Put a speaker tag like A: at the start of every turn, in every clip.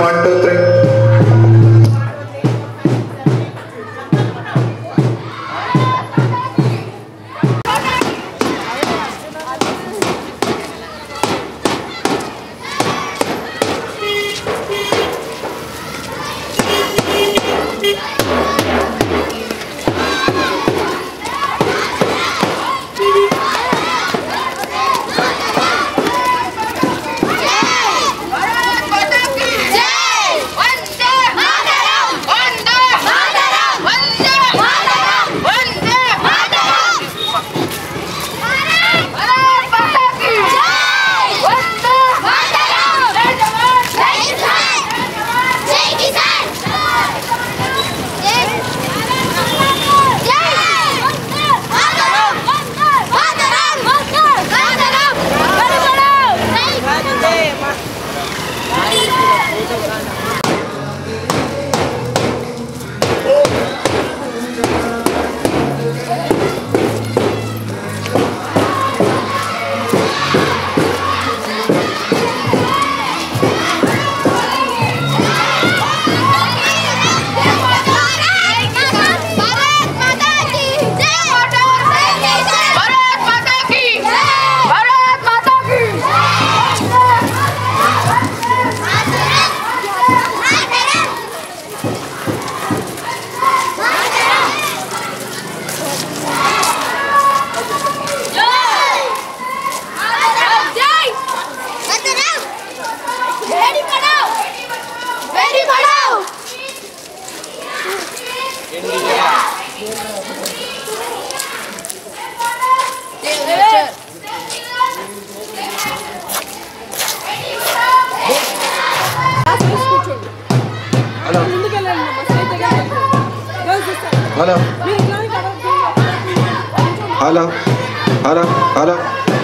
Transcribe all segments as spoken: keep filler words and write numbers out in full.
A: One, two, three. Hello. Hello. Hello.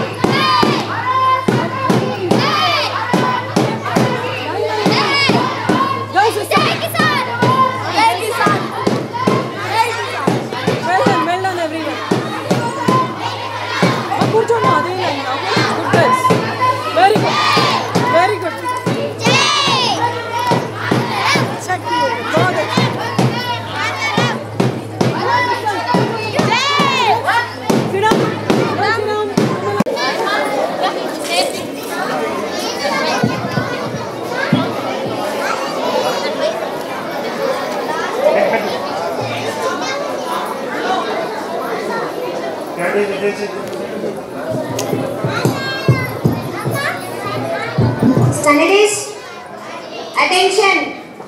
B: Standards, attention.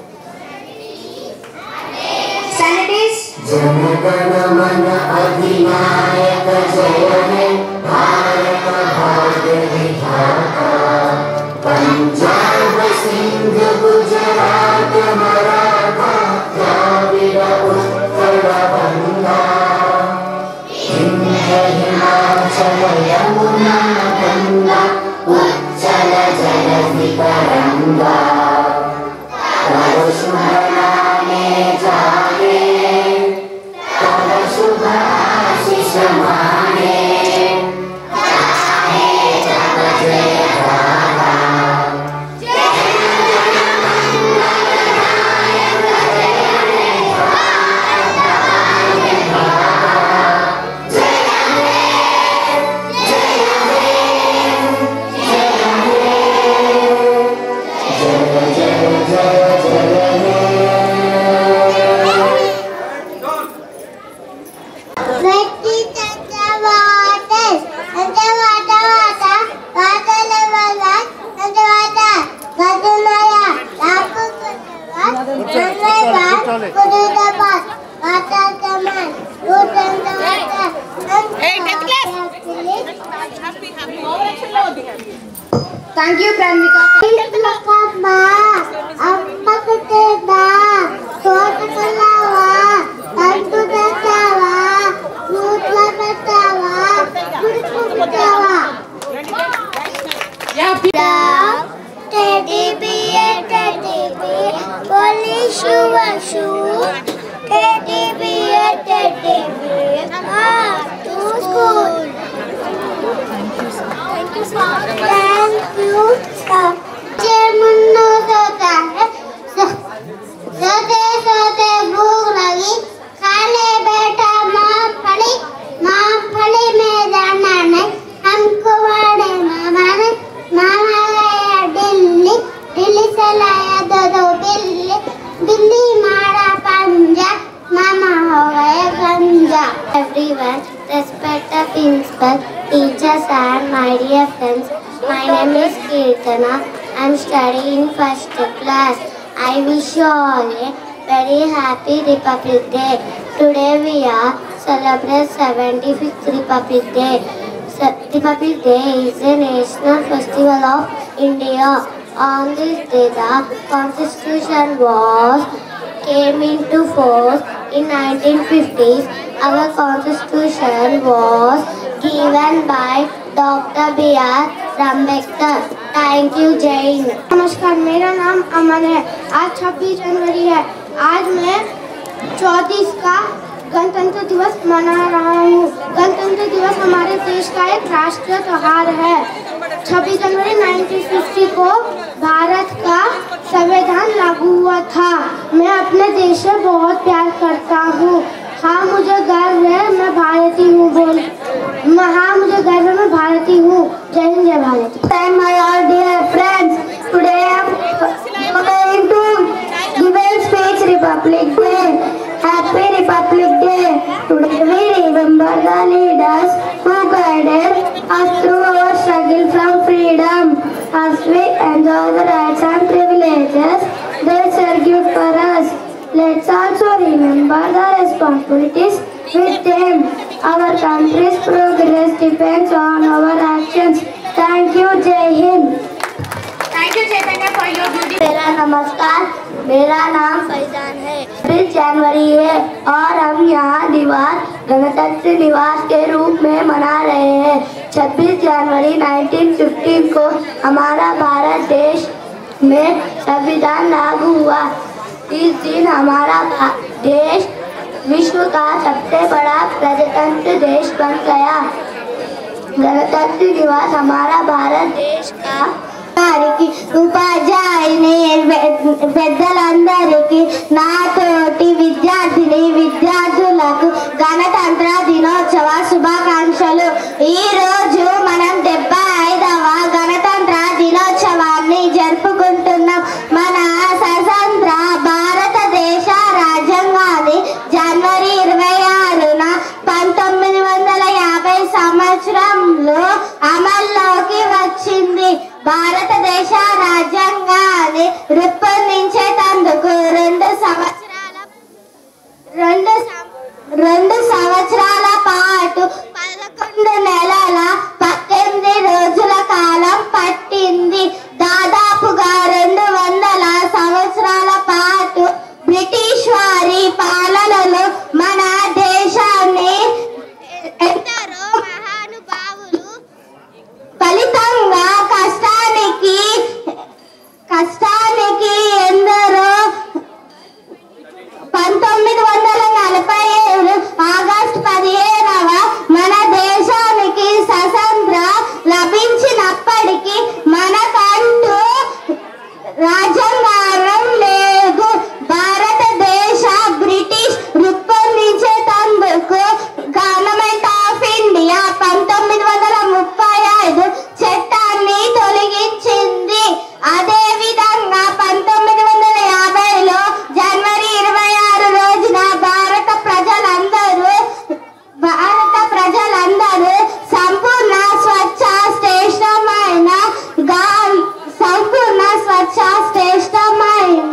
B: Standards. Janagana mana adhinayaka jaya he Bharata bhagya vidhata Punjab Sindh Gujarat Maratha Dravida Uttara Banga Himna Himachala Yamuna Ganga Uchala Jala Vikaranga Tava Shubha Name Jage Tava Shubha Ashisha Mane Jahe Tava Jaya Radha Jaya Jaya Mangala Nayaka Jaya Radha Jaya Thank you, Pranvika. Teddy bear, teddy bear, police shoe and shoe. Teddy bear, teddy bear, ah, to school. Thank you, sir. Thank you, sir. Thank you, sir. तो दो बिल्ली, बिल्ली मारा पंजा, मामा हो गए गंजा। Everyone, respect the principal, teachers and my dear friends. My name is Kirtana. I am studying first class. I wish you all a very happy Republic Day. Today we are celebrating seventy-fifth Republic Day. Republic Day is a national festival of India. On this day, the Constitution was came into force in nineteen fifties. Our Constitution was given by Doctor B R Ambedkar. Thank you, Jai Hind.
C: नमस्कार, मेरा नाम अमन है। आज छब्बीस जनवरी है। आज मैं चौंतीस का गणतंत्र दिवस मना रहा हूँ। गणतंत्र दिवस हमारे देश का एक राष्ट्रीय त्योहार है। छब्बीस जनवरी उन्नीस सौ पचास को भारत का संविधान लागू हुआ था। मैं अपने देश से बहुत प्यार करता हूँ। हाँ, मुझे गर्व है, मैं भारतीय हूँ। बोल हाँ, मुझे गर्व है, मैं भारतीय हूँ। जय हिंद, जय Bharat.
B: My all dear friends, today I am going to give a speech Republic Day. Happy Republic Day. Today we remember the leaders who guided us through our struggle from freedom. As we enjoy the rights and privileges they secured for us, let's also remember the responsibilities with them. Our country's progress depends on our actions. Thank you, Jai Hind.
C: Thank you, Chaitanya, for your beauty.
B: मेरा नमस्कार, मेरा नाम फैजान है। छब्बीस जनवरी है और हम यहाँ दिवस गणतंत्र दिवस के रूप में मना रहे हैं। छब्बीस जनवरी उन्नीस सौ पचास को हमारा भारत देश में संविधान लागू हुआ। इस दिन हमारा देश विश्व का सबसे बड़ा प्रजातंत्र देश बन गया। गणतंत्र दिवस हमारा भारत देश का ఉపాధ్యాయుని పెద్దలందరికీ నా తోటి విద్యార్థిని విద్యార్థులకు గణతంత్ర దినోత్సవ శుభాకాంక్షలు। ఈ రోజు మనం డెబ్బై ఐదవ గణతంత్ర దినోత్సవాన్ని జరుపుకుంటున్నాం। మన స్వతంత్ర భారతదేశ రాజ్యాంగాన్ని జనవరి ఇరవై ఆరున పంతొమ్మిది వందల యాభై సంవత్సరంలో అమల్లోకి వచ్చింది। భారతదేశ రాజ్యాంగాన్ని రూపొందించేందుకు రెండు సంవత్సరాల రెండు రెండు సంవత్సరాల పాటు పదకొండు నెలల పద్దెనిమిది రోజుల కాలం పట్టింది। దాదాపుగా రెండు వందల సంవత్సరాల పాటు బ్రిటిష్ వారి పాలనలో మన దేశాన్ని ఎందరో మహానుభావులు ఫలితంగా కష్టానికి కష్టానికి ఎందరో పంతొమ్మిది వందల నలభై ఏడు ఆగస్టు పదిహేనవ మన దేశానికి స్వతంత్రం లభించినప్పటికీ మనకంటూ రాజ్యాంగం లేదు। భారతదేశ బ్రిటిష్ రూపొందించేందుకు గవర్నమెంట్ ఆఫ్ ఇండియా పంతొమ్మిది వందల ముప్పై ఐదు చట్టాన్ని తొలగించింది। అదే విధంగా పంతొమ్మిది వందల యాభైలో జనవరి ఇరవై ఆరు రోజున భారత ప్రజలందరూ భారత ప్రజలందరూ సంపూర్ణ స్వచ్ఛ శ్రేష్టమైన గాలి సంపూర్ణ స్వచ్ఛ శ్రేష్టమైన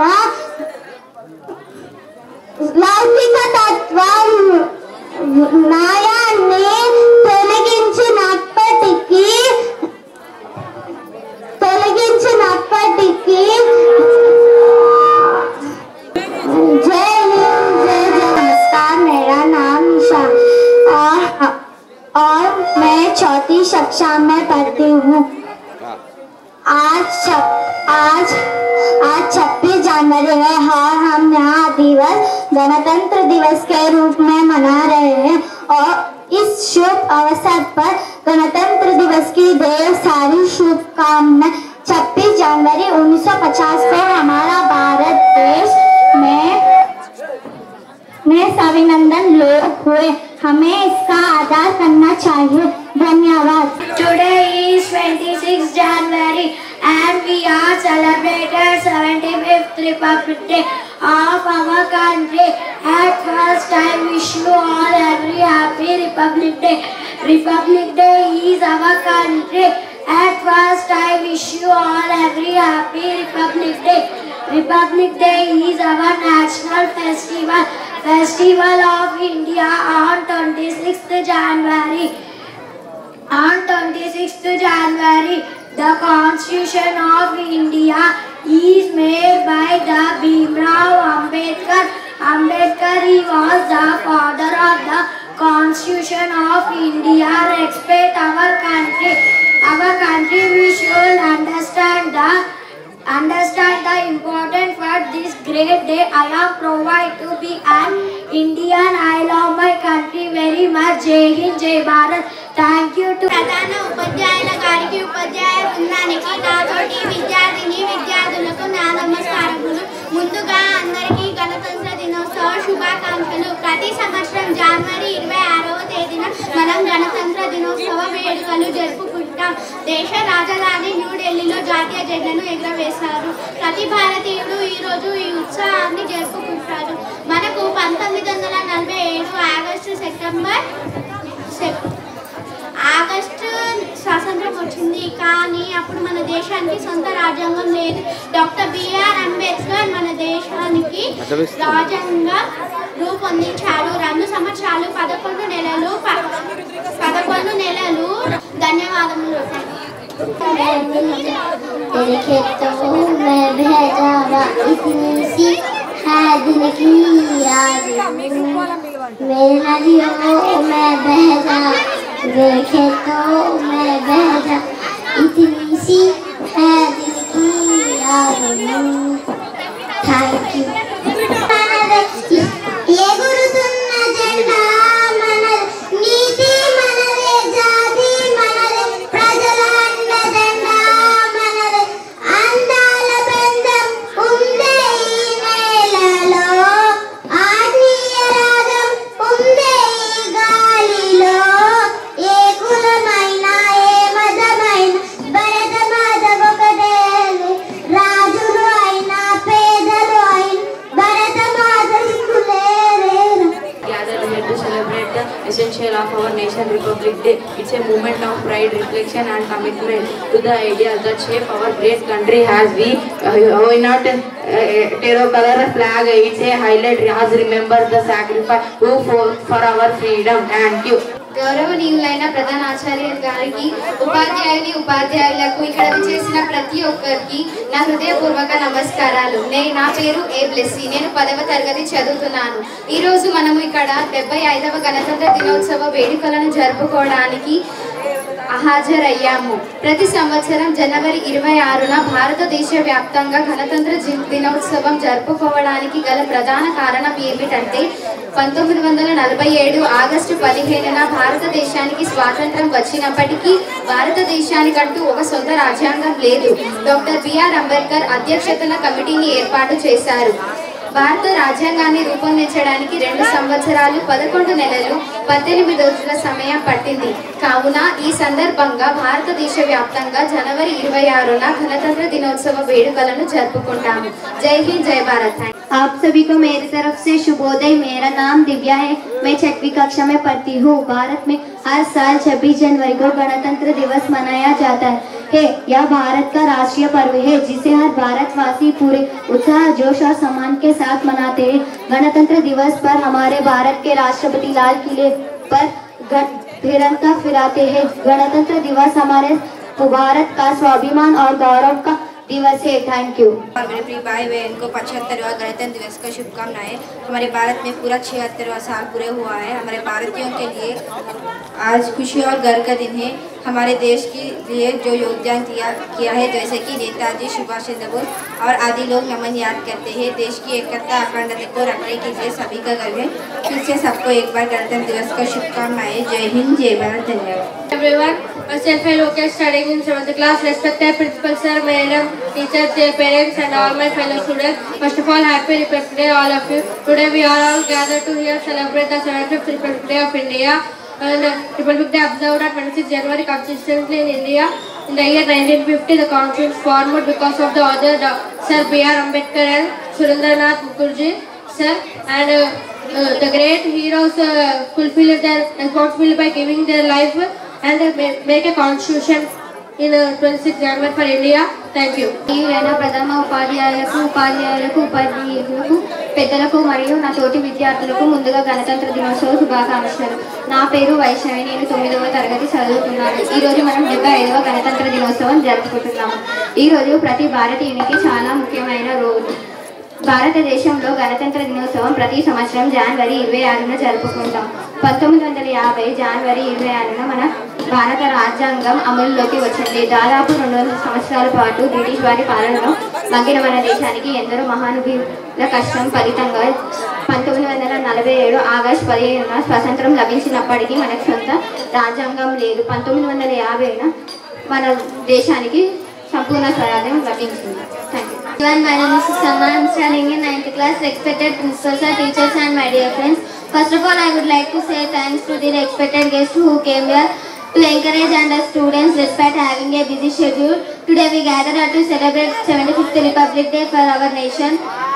B: లౌకిక తత్వం న్యాయాన్ని తొలగించినప్పటికీ తొలగించినప్పటికీ जय हिंद, जय जय। नमस्कार, मेरा नाम निशा और मैं चौथी कक्षा में पढ़ती हूँ। आज आज आज छब्बीस जनवरी है और हम यहाँ दिवस गणतंत्र दिवस के रूप में मना रहे हैं और इस शुभ अवसर पर गणतंत्र दिवस की ढेर सारी शुभकामनाएं। छब्बीस जनवरी उन्नीस सौ पचास को हमारा भारत देश में में अभिनंदन लोग हुए। हमें इसका आदर करना चाहिए। धन्यवाद।
C: Today is twenty-sixth January and we are celebrated seventy-fifth
B: Republic Day of our country. At first I wish you all a very happy Republic Day. Republic Day is our country. At first I wish you all a very happy Republic Day. Republic Day is our national festival. Festival of India on twenty-sixth January. On twenty-sixth January, the Constitution of India is made by the Bhimrao Ambedkar. Ambedkar, he was the father of the Constitution of India. Respect our country. Our country, we should understand the understand the importance for this great day. I am proud to be an Indian. I love my country very much. Jai Hind, Jai Bharat. Thank you to ప్రధాన ఉపాధ్యాయుల గారికి, ఉపాధ్యాయ బృందానికి, నాతోటి విద్యార్థిని విద్యార్థులకు నా నమస్కారములు. ముందుగా అందరికీ గణతంత్ర దినోత్సవ శుభాకాంక్షలు. ప్రతి సంవత్సరం జనవరి ఇరవై ఆరవ తేదీన మనం గణతంత్ర దినోత్సవ వేడుకలు జరుపుకుంటాం. దేశ రాజధాని న్యూఢిల్లీలో జాతీయ జెండాను ఎగురవేశారు. ప్రతి భారతీయుడు ఈరోజు ఈ ఉత్సవాన్ని జరుపుకుంటారు. మనకు పంతొమ్మిది వందల నలభై ఏడు ఆగస్టు సెప్టెంబర్ ఆగస్టు స్వాతంత్రం వచ్చింది. కానీ అప్పుడు మన దేశానికి సొంత రాజ్యాంగం లేదు. డాక్టర్ బిఆర్ అంబేద్కర్ మన దేశానికి రాజ్యాంగం రూపొందించాడు. రెండు సంవత్సరాలు పదకొండు నెలలు పదకొండు నెలలు ధన్యవాదములు.
C: देखे तो मैं बह जा इतनी सी है दिल की याद में. Thank you. ये गुरुతున్న జెండా మనది, నీతి మనదే, జాతి మనదే, ప్రజల అండదండ మనదే, అందాల బంధం ఉందే ఈ నేలలో, ఆత్మీయ రాగం ఉందే ఈ గాలిలో.
D: Essential of our nation Republic Day. It's a moment of pride, reflection and commitment to the ideas that shape our great country. As we uh, why not uh, terror color flag, it's a highlight as remember the sacrifice who fought for our freedom. Thank you.
E: గౌరవనీయులైన ప్రధాన ఆచార్య గారికి, ఉపాధ్యాయుని ఉపాధ్యాయులకు, ఇక్కడ చేసిన ప్రతి ఒక్కరికి నా హృదయపూర్వక నమస్కారాలు. నేను నా పేరు ఏ బ్లెస్సీ. నేను పదవ తరగతి చదువుతున్నాను. ఈరోజు మనము ఇక్కడ డెబ్బై ఐదవ గణతంత్ర దినోత్సవ వేడుకలను జరుపుకోవడానికి హాజరయ్యాము. ప్రతి సంవత్సరం జనవరి ఇరవై ఆరున భారతదేశ వ్యాప్తంగా గణతంత్ర దినోత్సవం జరుపుకోవడానికి గల ప్రధాన కారణం ఏమిటంటే, పంతొమ్మిది వందల నలభై ఏడు ఆగస్టు పదిహేనున భారతదేశానికి స్వాతంత్రం వచ్చినప్పటికీ భారతదేశానికంటూ ఒక సొంత రాజ్యాంగం లేదు. డాక్టర్ బిఆర్ అంబేద్కర్ అధ్యక్షతన కమిటీని ఏర్పాటు చేశారు. భారత రాజ్యాంగాన్ని రూపొందించడానికి రెండు సంవత్సరాలు పదకొండు నెలలు పద్దెనిమిది రోజుల సమయం పట్టింది. కావున ఈ సందర్భంగా భారతదేశ వ్యాప్తంగా జనవరి ఇరవై ఆరున గణతంత్ర దినోత్సవ వేడుకలను జరుపుకుంటాము. జై హింద్, జై భారత్.
C: आप सभी को मेरी तरफ से शुभोदय. मेरा नाम दिव्या है. मैं छठवीं कक्षा में पढ़ती हूँ. भारत में हर साल छब्बीस जनवरी को गणतंत्र दिवस मनाया जाता है. यह भारत का राष्ट्रीय पर्व है जिसे हर भारतवासी पूरे उत्साह, जोश और सम्मान के साथ मनाते हैं. गणतंत्र दिवस पर हमारे भारत के राष्ट्रपति लाल किले पर तिरंगा फहराते हैं. गणतंत्र दिवस हमारे भारत का स्वाभिमान और गौरव का दिवस है. Thank you.
F: मेरे प्रिय भाई बहन को पचहत्तरवां गणतंत्र दिवस का शुभकामनाएं. हमारे भारत में पूरा छिहत्तरवां साल पूरे हुआ है. हमारे भारतीयों के लिए आज खुशी और गर्व का दिन है. हमारे देश के लिए जो योगदान किया किया है, जैसे कि नेताजी सुभाष चंद्र बोस और आदि लोग नमन याद करते हैं. देश की एकता अखंडता को रखने के लिए सभी का गर्व है. फिर से सबको एक बार गणतंत्र दिवस का शुभकामनाएं. जय हिंद, जय भारत. धन्यवाद.
G: Everyone, myself fellow kids studying in seventh class, respected principal sir, madam, teachers, their parents and all my fellow students. First of all, happy Republic Day all of you. Today we are all gathered to here celebrate the seventy-fifth Republic Day of India. And uh, Republic Day observed on twenty-sixth January consistently in India. In the year nineteen fifty, the council was formed because of the other Sir B R Ambedkar and Surendranath Mukherjee, sir, and uh, uh, the great heroes uh, fulfilled their responsibility by giving their life and uh, make a constitution in uh, twenty-sixth January for India. Thank you.
E: నేను ప్రథమ ఉపాధ్యాయులకు ఉపాధ్యాయులకు ఉపాధ్యాయులకు పెద్దలకు మరియు నా తోటి విద్యార్థులకు ముందుగా గణతంత్ర దినోత్సవ శుభాకాంక్షలు. నా పేరు వైష్ణవి. నేను తొమ్మిదవ తరగతి చదువుతున్నాను. ఈ రోజు మనం డెబ్బై ఐదవ గణతంత్ర దినోత్సవం జరుపుకుంటున్నాము. ఈ రోజు ప్రతి భారతీయునికి చాలా ముఖ్యమైన రోజు. భారతదేశంలో గణతంత్ర దినోత్సవం ప్రతి సంవత్సరం జనవరి ఇరవై ఆరున జరుపుకుంటాం. పంతొమ్మిది వందల యాభై జనవరి ఇరవై ఆరున మన భారత రాజ్యాంగం అమలులోకి వచ్చింది. దాదాపు రెండు వందల సంవత్సరాల పాటు బ్రిటిష్ వారి పాలనలో మగ్గిన మన దేశానికి ఎందరో మహానుభావుల కష్టం ఫలితంగా పంతొమ్మిది వందల నలభై ఏడు ఆగస్టు పదిహేనున స్వాతంత్రం లభించినప్పటికీ మనకు సొంత రాజ్యాంగం లేదు. పంతొమ్మిది వందల యాభైన మన దేశానికి సంపూర్ణ స్వరాజ్యం లభించింది. Thank you.
B: My name is Susanna. I am studying in ninth class. Respected principals, teachers and my dear friends. First of all, I would like to say thanks to the respected guests who came here to encourage and our students despite having a busy schedule. Today we gathered here to celebrate seventy-fifth Republic Day for our nation.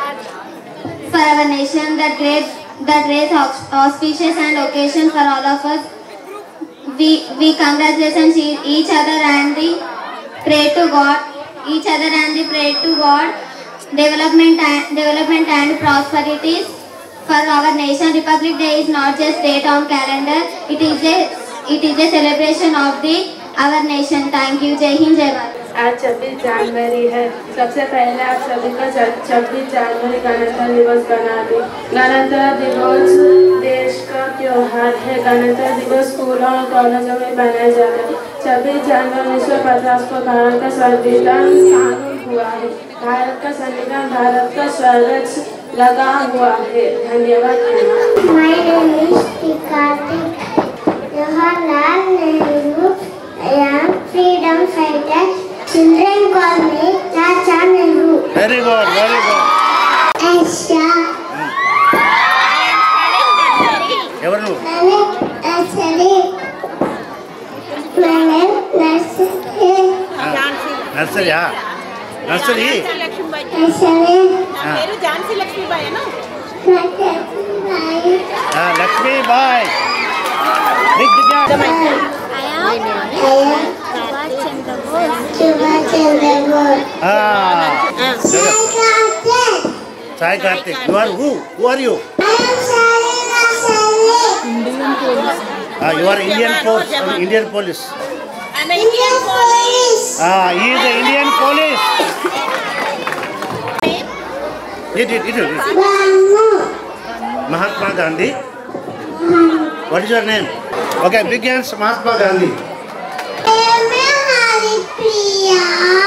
B: For our nation, that great, that great auspicious and occasion for all of us. We we congratulate each other and the pray to God. Each other and the pray to God, development and development and prosperities for our nation. Republic Day is not just date on calendar; it is a it is a celebration of the our nation. Thank you. Jai Hind, Jai Bharat.
D: आज छब्बीस जनवरी है. सबसे पहले आप सभी को छब्बीस जनवरी गणतंत्र दिवस बना दी. गणतंत्र दिवस देश का त्योहार है. गणतंत्र दिवस स्कूलों और कॉलेजों में मनाया जाता है. छब्बीस जनवरी उन्नीस सौ पचास को भारत का संविधान कानून हुआ है. भारत का संविधान भारत का स्वराज लगा हुआ है. धन्यवाद.
B: My name is Kartik. Jawaharlal Nehru. I am freedom fighter. Children call me Chacha Nehru.
H: Very good, very good.
B: Aisha.
H: Evaru?
B: My name is Ashari. My name is Nursery.
H: Nursery, yeah. Nursery?
B: Ashari.
I: పేరు ఝాన్సీ లక్ష్మీబాయి అను.
B: Lakshmi.
H: Ah, Lakshmi Bai. Big big yeah.
B: Subhash Chandra Bose.
H: Ah.
B: Sai Karthik.
H: Sai Karthik. You are who? Who are you?
B: I am Shalina Sali.
H: Ah, you are Indian Force, uh, Indian Police.
B: Indian Police.
H: Ah, he is the Indian Police. It, it, it, it.
B: Ramu.
H: Mahatma Gandhi. What is your name? Okay, big hands, Mahatma Gandhi.
B: M. Haripriya.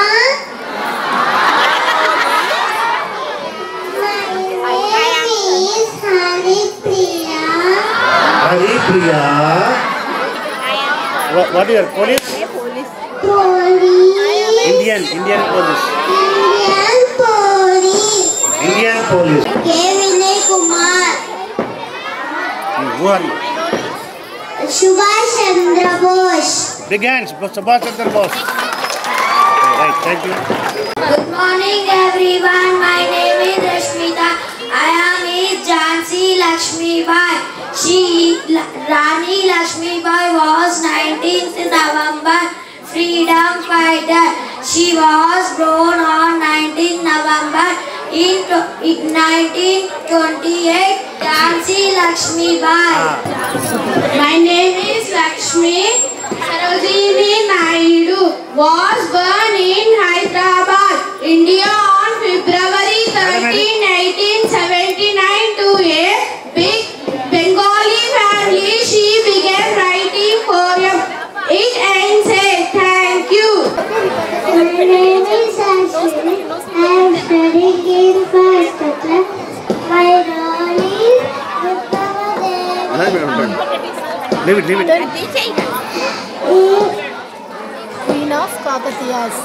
B: My name is Haripriya.
H: Haripriya. What, what is your police?
B: Police.
H: Indian, Indian Police.
B: Indian Police.
H: Indian Police.
B: K. Vinay Kumar.
H: Who are you?
B: Subhash Chandra Bose.
H: Big hands, Subhash Chandra Bose. Right, thank you.
B: Good morning everyone. My name is Rashmita. I am Miss Jhansi Lakshmi Bai. She, Rani Lakshmi Bai was nineteenth November freedom fighter. She was born on nineteenth November in nineteen twenty-eight. Jhansi Lakshmi Bai. My name is Lakshmi. Sarojini Naidu was born in Hyderabad, India on February thirteenth, nineteen seventy-nine to a big Bengali family. She began writing poems. It ends a thank you. My name is Ashwini. I am studying in first class. My role is
H: Leave it, leave it.
I: Queen of Kakatiyas.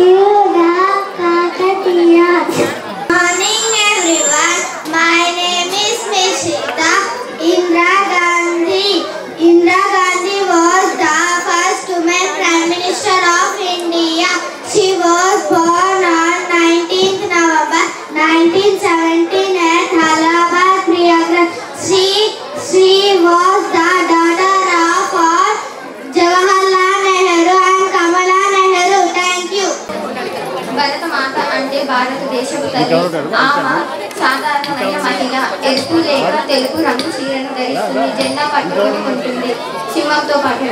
B: Morning everyone. My name is Mishita. Indira Gandhi. Indira Gandhi was the first woman Prime Minister of India. nineteen seventeen at Allahabad Prayagraj. She, she was the daughter of Jawaharlal Nehru and Kamala Nehru. Thank you.
E: భరత మాత అంటే భారతదేశపు తల్లి. ఆమె సాధారణమైన మహిళ. ఎరుపు లేక తెలుపు రంగు చీరను ధరిస్తుంది. జెండా పట్టుకొని ఉంటుంది. సింహంతో పాటు.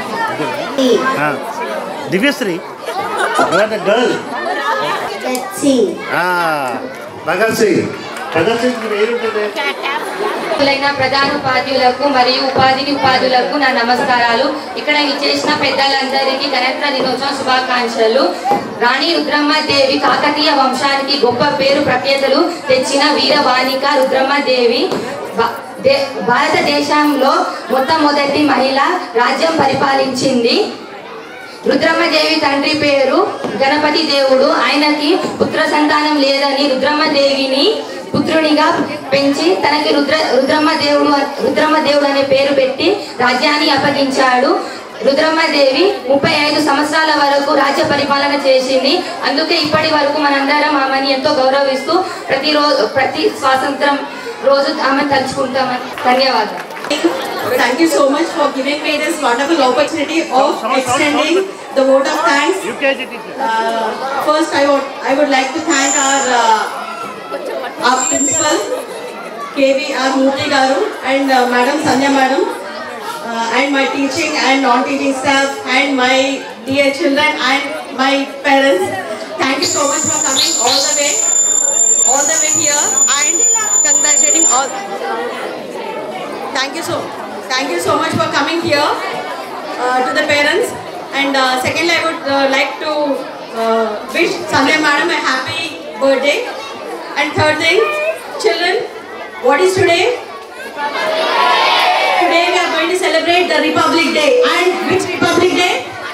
H: Divyasri, you are the girl.
B: Let's see.
H: Ah, Bhagat Singh. Bhagat Singh ఏముంటుంది?
D: ప్రధానోపాధ్యులకు మరియు ఉపాధికి ఉపాధులకు నా నమస్కారాలు. ఇక్కడ ఇచ్చేసిన పెద్దలందరికీ గణతంత్ర దినోత్సవ శుభాకాంక్షలు. రాణి రుద్రమ్మదేవి కాకతీయ వంశానికి గొప్ప పేరు ప్రఖ్యాతలు తెచ్చిన వీరవాణిక రుద్రమ్మదేవి భారతదేశంలో మొట్టమొదటి మహిళ రాజ్యం పరిపాలించింది. రుద్రమ్మదేవి తండ్రి పేరు గణపతి దేవుడు. ఆయనకి పుత్ర సంతానం లేదని రుద్రమ్మదేవిని పుత్రునిగా పెంచి తనకి రుద్ర రుద్రమ్మదేవుడు రుద్రమ్మదేవుడు అనే పేరు పెట్టి రాజ్యాన్ని అప్పగించాడు. రుద్రమ్మదేవి ముప్పై ఐదు సంవత్సరాల వరకు రాజ్య పరిపాలన చేసింది. అందుకే ఇప్పటి వరకు మనందరం ఆమెని ఎంతో గౌరవిస్తూ ప్రతిరోజు ప్రతి స్వాతంత్రం రోజు ఆమెను తలుచుకుంటామని. ధన్యవాదాలు.
J: Thank you so much for giving me this wonderful opportunity of extending the vote of thanks. Uh, first, I would I would like to thank our uh, our principal K V R Murthy Garu and uh, Madam Sanya Madam uh, and my teaching and non-teaching staff and my dear children and my parents. Thank you so much for coming all the way, all the way here and congratulating all. Thank you so, thank you so much for coming here uh, to the parents. And uh, secondly, I would uh, like to uh, wish Sanya Madam a happy birthday. And third thing, children, what is today? Today we are going to celebrate the Republic Day. And which Republic Day?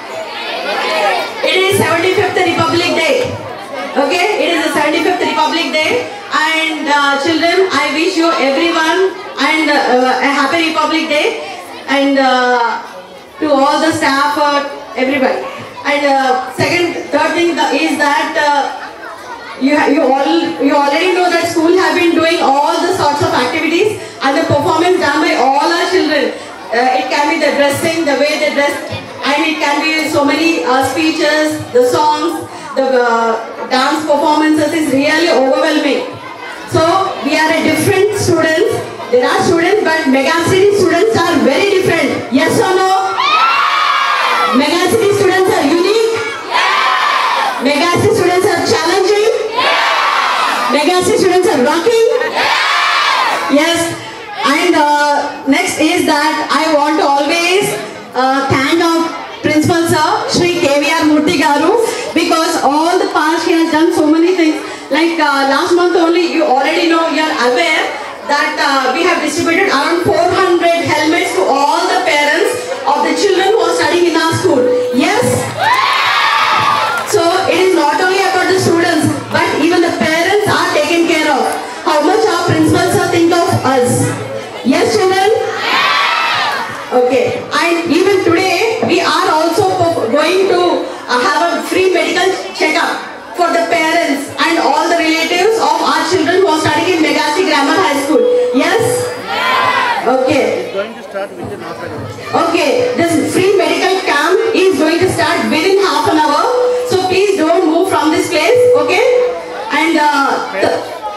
J: It is seventy-fifth Republic Day. Okay, it is the seventy-fifth Republic Day. And uh, children, I wish you everyone and uh, a happy Republic Day. And uh, to all the staff, uh, everybody. And uh, second, third thing is that uh, you you all you already know that school have been doing all the sorts of activities and the performance done by all our children. Uh, it can be the dressing, the way they dress, and it can be so many uh, speeches, the songs, the uh, dance performances is really overwhelming. So we are a different students. There are students, but Mega City students are very different. Yes or no? Mega City students are unique. Mega City students are challenging. Mega City students are rocking. Yes. And uh, next is that I want to always uh, thank our principal sir, Shri K V R Murthy Garu, because all the past he has done so many things. Like uh, last month only, you already know, you are aware that uh, we have distributed around four hundred helmets to all the parents of the children who are studying in our school. Yes? So it is not only about the students, but even the parents are taken care of. How much our principals are think of us. Yes, children? Okay. And even today, we are also going to uh, have a free medical checkup for the parents and all the relatives of our children who are studying in Megasti Grammar High School. Yes? Okay.
H: It's going to start within half an hour.
J: Okay. This free medical camp is going to start within half an hour. So please don't move from this place. Okay? And uh, the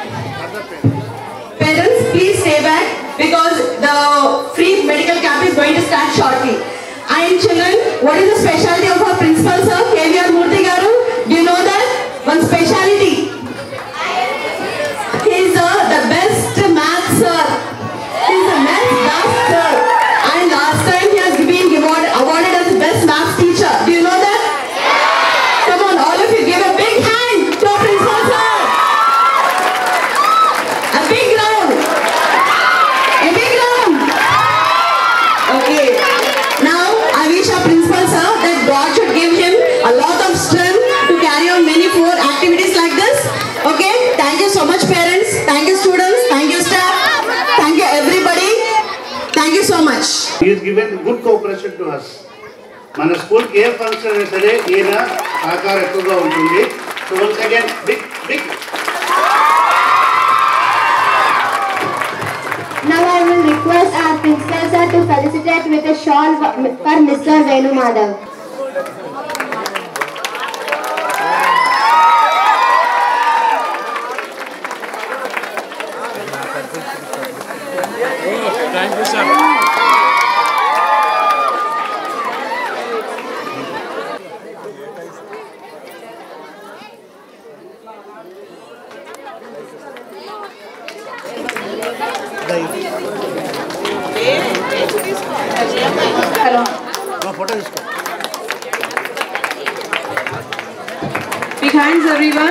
J: parents, please stay back because the free medical camp is going to start shortly. And children, what is the specialty of our principal sir, K V R Murthy Garu? Do you know that? One specialty. He is uh, the best math sir. He is the math master. And last time he has been awarded, awarded as the best math teacher. Do you know that? Come on, all of you, give a big hand to our principal sir. A big round. A big round. Okay. Now, I wish our principal sir that God should give him a lot of strength to carry on many more activities like this. Okay? Thank you so much, parents. Thank you, students. Thank you, staff. Thank you, everybody. Thank you so much.
H: He has given good cooperation to us. మన స్కూల్కి ఏ function అయినా సరే ఈయన సహకారం ఎక్కువగా ఉంటుంది. So once again big big
K: start with a shawl for Mister Venu Madhav.
L: Thank you, sir.
J: Hello.
H: No photo isko.
J: Big hands, everyone.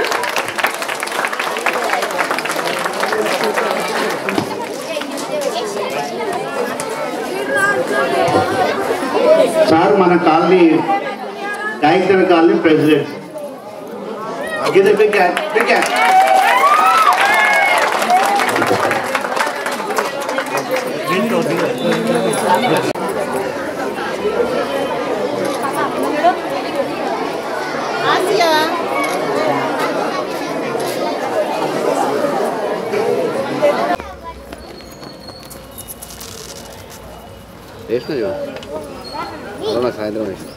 H: Sir మన colony director colony president give big hand big hand
I: ఆసియా
A: వేసిన అవునా సాయంత్రం వేసిన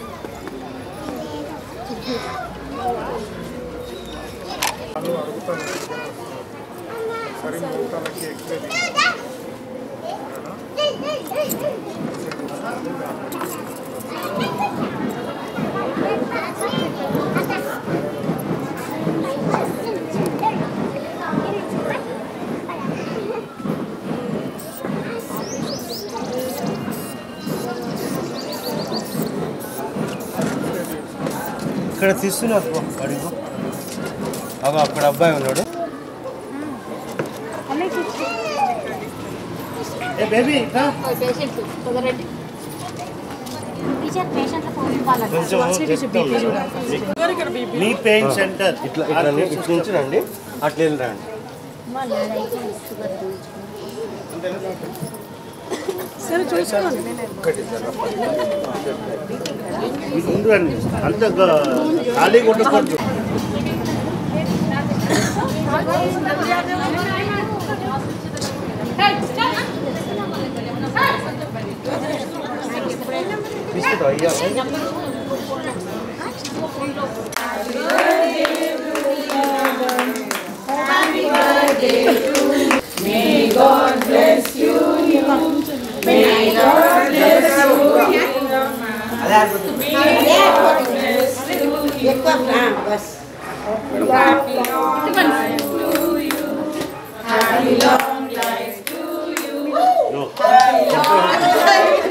H: ఇక్కడ తీస్తున్నారు అడిగో అవ అక్కడ అబ్బాయి ఉన్నాడు ఏ బేబీ కా
I: పేషెంట్ కుదరండి టీచర్ పేషెంట్ల ఫోన్ ఇవ్వాలి
H: మీ పెయిన్ సెంటర్
L: ఇట్లా ఇట్లా ఇట్లా నుంచి రండి అట్లా వెళ్ళి రండి
I: సరే చూసుకోండి
H: ఉండండి అంత ఖాళీ కొట్టకూడదు
L: బిస్కెట్ అయ్యా
J: Happy birthday to you. May God bless you. May God bless you. May God bless you. Happy long life to you. Happy long life to you. Happy long life.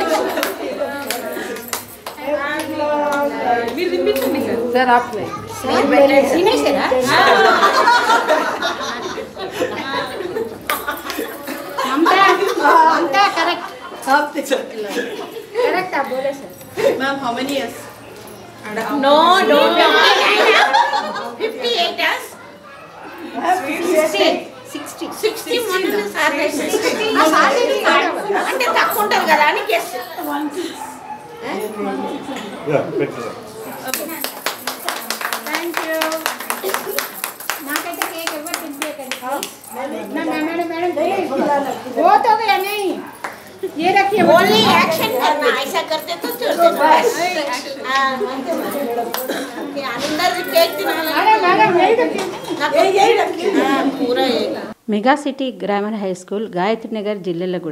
J: Happy long life. మీరు తినిపించండి sir ఆప్లే మీరు పెట్టండి తినేసారా
I: అంతా correct
J: correct आप बोले sir ma'am how many years
I: no don't
J: fifty-eight years sixty sixty మొన్న sir ఆ sir అంటే తక్కువ ఉంటది కదా అని గెస్
H: యా పెట్టు
I: थैंक यू నాకైతే కేక్ ఎవరు తినిపించకండి ना मैडम मैडम वो तो गया नहीं ये रखिए
J: ओनली एक्शन करना ऐसा करते तो छोड़ देना बस हां ओके अंदर केक दिनाला
I: अरे मैडम यही रखिए
J: ये यही रखिए हां पूरा ये
M: mega city grammar high school Gayatri Nagar Jillelaguda.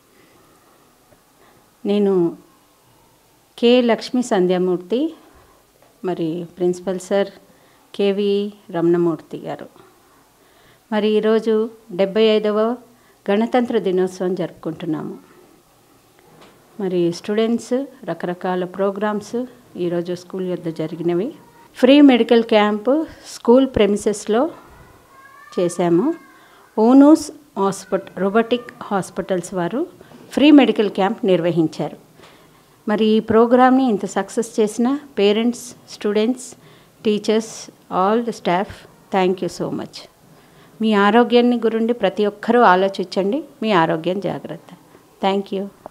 M: నేను కే లక్ష్మీ సంధ్యామూర్తి, మరి ప్రిన్సిపల్ సార్ కేవి రమణమూర్తి గారు. మరి ఈరోజు డెబ్బై ఐదవ గణతంత్ర దినోత్సవం జరుపుకుంటున్నాము. మరి స్టూడెంట్స్ రకరకాల ప్రోగ్రామ్స్ ఈరోజు స్కూల్ వద్ద జరిగినవి. ఫ్రీ మెడికల్ క్యాంపు స్కూల్ ప్రెమిసెస్లో చేశాము. ఓనూస్ హాస్పిటల్ రోబోటిక్ హాస్పిటల్స్ వారు ఫ్రీ మెడికల్ క్యాంప్ నిర్వహించారు. మరి ఈ ప్రోగ్రామ్ని ఇంత సక్సెస్ చేసిన parents, students, teachers, all the staff, thank you so much. మీ ఆరోగ్యాన్ని గురించి ప్రతి ఒక్కరూ ఆలోచించండి. మీ ఆరోగ్యం జాగ్రత్త. Thank you.